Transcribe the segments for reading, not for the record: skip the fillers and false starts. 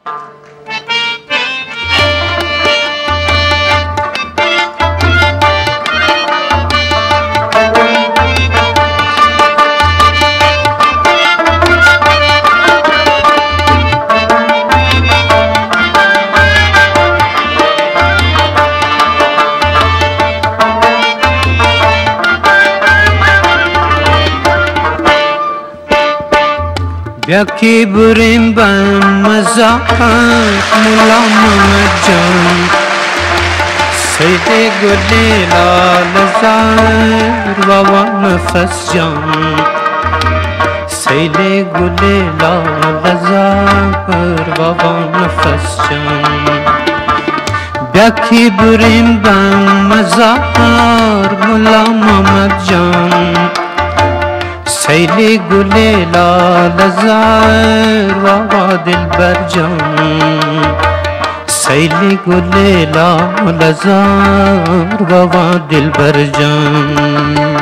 یکی بریم به مزار مولا محمد جان سید گل لال زار بابا نفس جان سید گل لال زار بابا نفس جان یکی بریم به مزار مولا محمد جان سیل گل لال زار بابا دلبر جان سیل گل لال زار بابا دلبر جان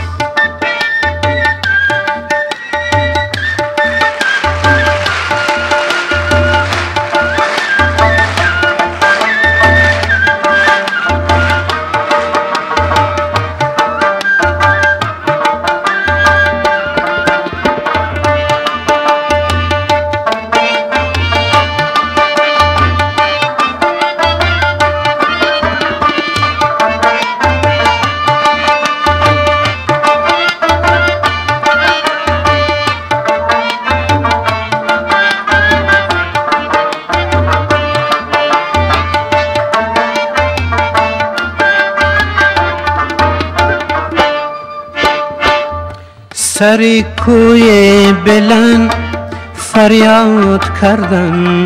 سری کوی بلند فریاد کردن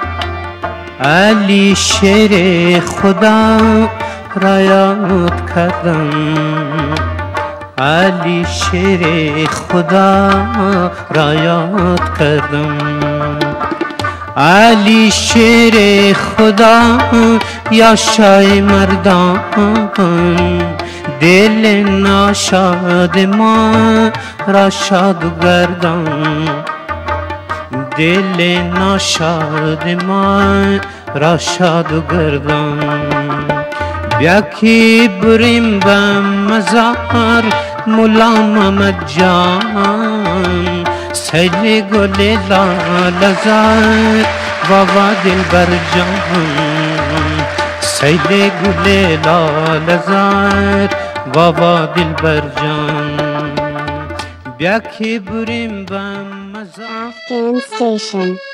علی شیر خدا را یاد کردن علی شیر خدا را یاد کردن علی شیر خدا یا شای مردان دل ناشاد ما را شاد گردان دل ناشاد ما را شاد گردان یکی بریم به مزار مولا محمد جان سیل گل لال زار بابا دلبر جان سیل گل لال زار بابا دلبر جان یکی بریم به مزار Afghan Station